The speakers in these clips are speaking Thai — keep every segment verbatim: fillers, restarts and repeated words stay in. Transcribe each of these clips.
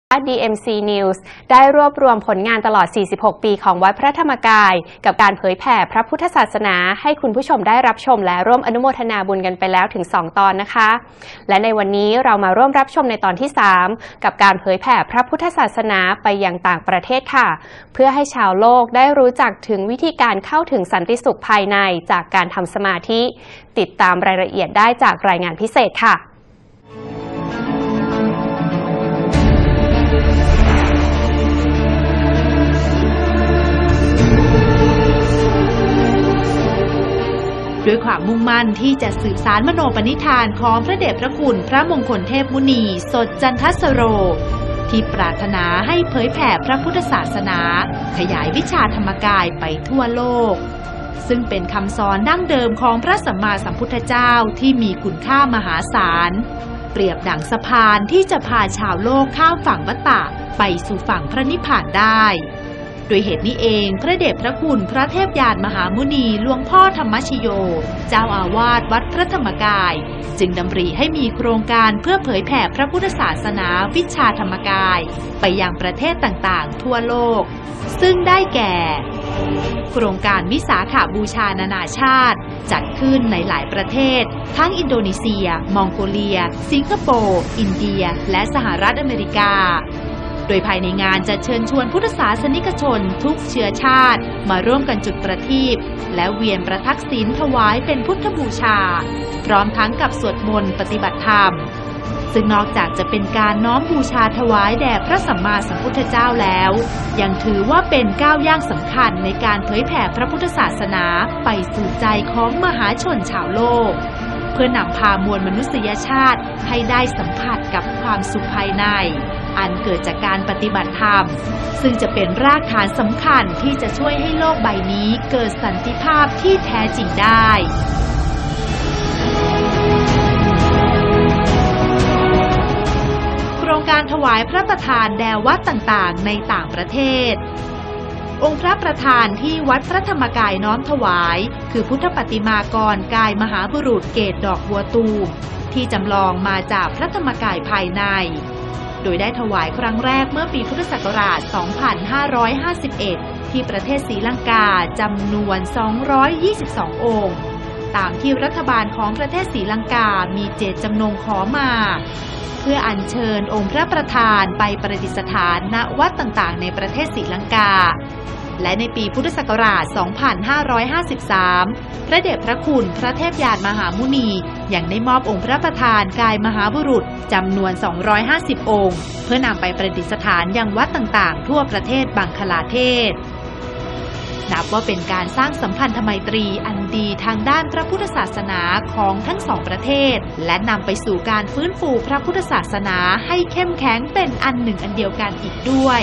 ดี เอ็ม ซี News ได้รวบรวมผลงานตลอด สี่สิบหก ปีของวัดพระธรรมกายกับการเผยแผ่พระพุทธศาสนาให้คุณผู้ชมได้รับชมและร่วมอนุโมทนาบุญกันไปแล้วถึง สอง ตอนนะคะ และในวันนี้เรามาร่วมรับชมในตอนที่ สาม กับการเผยแผ่พระพุทธศาสนาไปยังต่างประเทศค่ะเพื่อให้ชาวโลกได้รู้จักถึงวิธีการเข้าถึงสันติสุขภายในจากการทำสมาธิติดตามรายละเอียดได้จากรายงานพิเศษค่ะด้วยความมุ่งมั่นที่จะสืบสานมโนปณิธานของพระเดชพระคุณพระมงคลเทพมุนีสดจันทสโรที่ปรารถนาให้เผยแผ่พระพุทธศาสนาขยายวิชาธรรมกายไปทั่วโลกซึ่งเป็นคำสอนดั้งเดิมของพระสัมมาสัมพุทธเจ้าที่มีคุณค่ามหาศาลเปรียบดั่งสะพานที่จะพาชาวโลกข้ามฝั่งวัฏฏะไปสู่ฝั่งพระนิพพานได้โดยเหตุนี้เองพระเดชพระคุณพระเทพยานมหามุนีหลวงพ่อธรรมชโยเจ้าอาวาสวัดพระธรรมกายจึงดำริให้มีโครงการเพื่อเผยแผ่พระพุทธศาสนาวิชาธรรมกายไปยังประเทศต่างๆทั่วโลกซึ่งได้แก่โครงการวิสาขบูชานานาชาติจัดขึ้นในหลายประเทศทั้งอินโดนีเซียมองโกเลียสิงคโปร์อินเดียและสหรัฐอเมริกาโดยภายในงานจะเชิญชวนพุทธศาสนิกชนทุกเชื้อชาติมาร่วมกันจุดประทีปและเวียนประทักษิณถวายเป็นพุทธบูชาพร้อมทั้งกับสวดมนต์ปฏิบัติธรรมซึ่งนอกจากจะเป็นการน้อมบูชาถวายแด่พระสัมมาสัมพุทธเจ้าแล้วยังถือว่าเป็นก้าวย่างสำคัญในการเผยแผ่พระพุทธศาสนาไปสู่ใจของมหาชนชาวโลกเพื่อนำพามวลมนุษยชาติให้ได้สัมผัสกับความสุขภายในอันเกิดจากการปฏิบัติธรรมซึ่งจะเป็นรากฐานสำคัญที่จะช่วยให้โลกใบนี้เกิดสันติภาพที่แท้จริงได้โครงการถวายพระประธานแด่วัดต่างๆในต่างประเทศองค์พระประธานที่วัดพระธรรมกายน้อมถวายคือพุทธปฏิมากรกายมหาบุรุษเกศดอกบัวตูมที่จำลองมาจากพระธรรมกายภายในโดยได้ถวายครั้งแรกเมื่อปีพุทธศักราช สองพันห้าร้อยห้าสิบเอ็ด ที่ประเทศศรีลังกาจำนวน สองร้อยยี่สิบสอง องค์ตามที่รัฐบาลของประเทศศรีลังกามีเจตจำนงขอมาเพื่ออัญเชิญองค์พระประธานไปประดิษฐานณวัดต่างๆในประเทศศรีลังกาและในปีพุทธศักราช สองพันห้าร้อยห้าสิบสาม พระเดชพระคุณพระเทพยานมหามุนียังได้มอบองค์พระประธานกายมหาบุรุษจำนวน สองร้อยห้าสิบ องค์เพื่อนำไปประดิษฐานยังวัดต่างๆทั่วประเทศบังคลาเทศนับว่าเป็นการสร้างสัมพันธไมตรีอันดีทางด้านพระพุทธศาสนาของทั้งสองประเทศและนำไปสู่การฟื้นฟูพระพุทธศาสนาให้เข้มแข็งเป็นอันหนึ่งอันเดียวกันอีกด้วย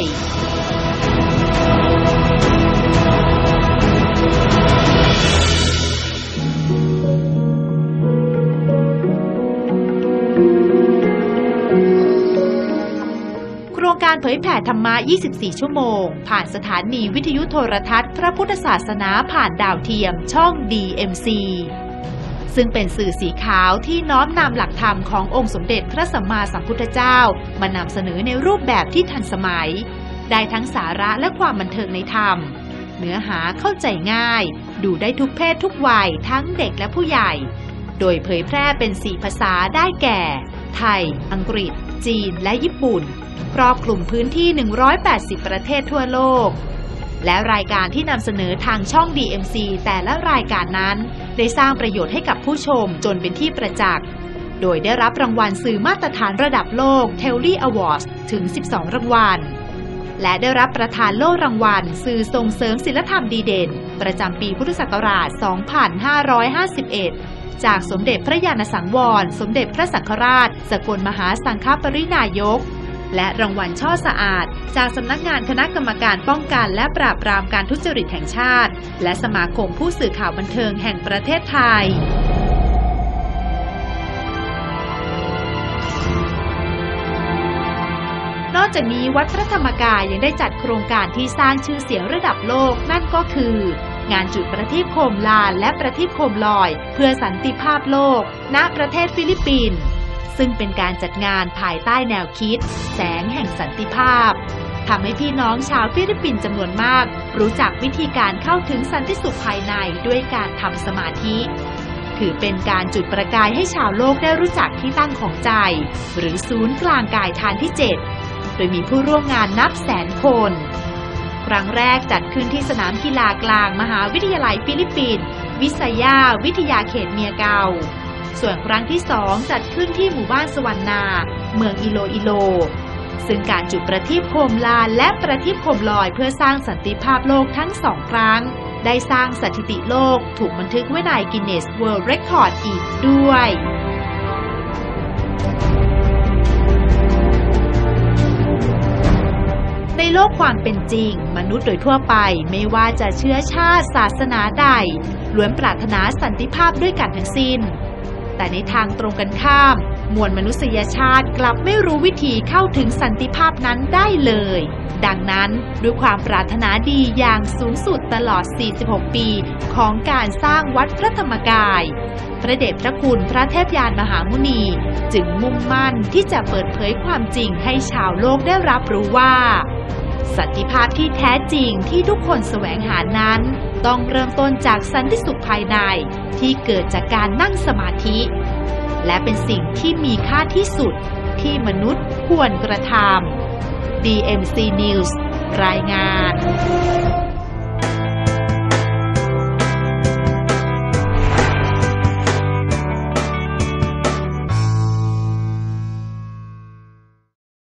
โครงการเผยแผ่ธรรมะ ยี่สิบสี่ ชั่วโมงผ่านสถานีวิทยุโทรทัศน์พระพุทธศาสนาผ่านดาวเทียมช่อง ดี เอ็ม ซี ซึ่งเป็นสื่อสีขาวที่น้อมนำหลักธรรมขององค์สมเด็จพระสัมมาสัมพุทธเจ้ามานำเสนอในรูปแบบที่ทันสมัยได้ทั้งสาระและความบันเทิงในธรรมเนื้อหาเข้าใจง่ายดูได้ทุกเพศทุกวัยทั้งเด็กและผู้ใหญ่โดยเผยแพร่เป็นสี่ภาษาได้แก่ไทยอังกฤษจีนและญี่ปุ่นครอบคลุมพื้นที่หนึ่งร้อยแปดสิบประเทศทั่วโลกและรายการที่นำเสนอทางช่อง ดี เอ็ม ซี แต่ละรายการนั้นได้สร้างประโยชน์ให้กับผู้ชมจนเป็นที่ประจักษ์โดยได้รับรางวัลสื่อมาตรฐานระดับโลก เทลลี่ อวอร์ด ถึง สิบสอง รางวัลและได้รับประธานโล่รางวัลสื่อส่งเสริมศีลธรรมดีเด่นประจำปีพุทธศักราช สองพันห้าร้อยห้าสิบเอ็ด จากสมเด็จพระญาณสังวรสมเด็จพระสังฆราชสกลมหาสังฆปรินายกและรางวัลช่อสะอาดจากสำนักงานคณะกรรมการป้องกันและปราบปรามการทุจริตแห่งชาติและสมาคมผู้สื่อข่าวบันเทิงแห่งประเทศไทยนอกจากนี้วัดพระธรรมกายยังได้จัดโครงการที่สร้างชื่อเสียงระดับโลกนั่นก็คืองานจุดประทีปโคมลานและประทีปโคมลอยเพื่อสันติภาพโลกณประเทศฟิลิปปินส์ซึ่งเป็นการจัดงานภายใต้แนวคิดแสงแห่งสันติภาพทำให้พี่น้องชาวฟิลิปปินส์จำนวนมากรู้จักวิธีการเข้าถึงสันติสุขภายในด้วยการทำสมาธิถือเป็นการจุดประกายให้ชาวโลกได้รู้จักที่ตั้งของใจหรือศูนย์กลางกายฐานที่เจ็ดโดยมีผู้ร่วมงานนับแสนคนครั้งแรกจัดขึ้นที่สนามกีฬากลางมหาวิทยาลัยฟิลิปปินส์วิสยาวิทยาเขตเมียเกาส่วนครั้งที่สองจัดขึ้นที่หมู่บ้านสวรรณาเมืองอิโลอิโลซึ่งการจุดประทีปโคมลานและประทีปโคมลอยเพื่อสร้างสันติภาพโลกทั้งสองครั้งได้สร้างสถิติโลกถูกบันทึกไว้ใน Guinness World Record อีกด้วยในโลกความเป็นจริงมนุษย์โดยทั่วไปไม่ว่าจะเชื้อชาติศาสนาใดล้วนปรารถนาสันติภาพด้วยกันทั้งสิ้นแต่ในทางตรงกันข้ามมวลมนุษยชาติกลับไม่รู้วิธีเข้าถึงสันติภาพนั้นได้เลยดังนั้นด้วยความปรารถนาดีอย่างสูงสุดตลอดสี่สิบหกปีของการสร้างวัดพระธรรมกายพระเดชพระคุณพระเทพยานมหามุนีจึงมุ่งมั่นที่จะเปิดเผยความจริงให้ชาวโลกได้รับรู้ว่าสันติภาพที่แท้จริงที่ทุกคนแสวงหานั้นต้องเริ่มต้นจากสันติสุขภายในที่เกิดจากการนั่งสมาธิและเป็นสิ่งที่มีค่าที่สุดที่มนุษย์ควรกระทำ ดี เอ็ม ซี News รายงาน